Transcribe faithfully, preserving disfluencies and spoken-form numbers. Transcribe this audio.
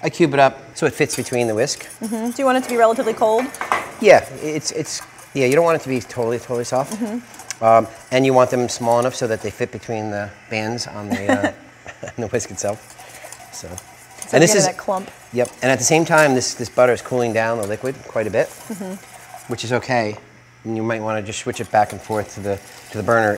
I cube it up so it fits between the whisk. Mm-hmm. Do you want it to be relatively cold? Yeah, it's, it's, yeah, you don't want it to be totally, totally soft. Mm-hmm. um, and you want them small enough so that they fit between the bands on the, uh, on the whisk itself. So, so and this is that clump. Yep, and at the same time, this, this butter is cooling down the liquid quite a bit, mm-hmm. which is okay. And you might want to just switch it back and forth to the, to the burner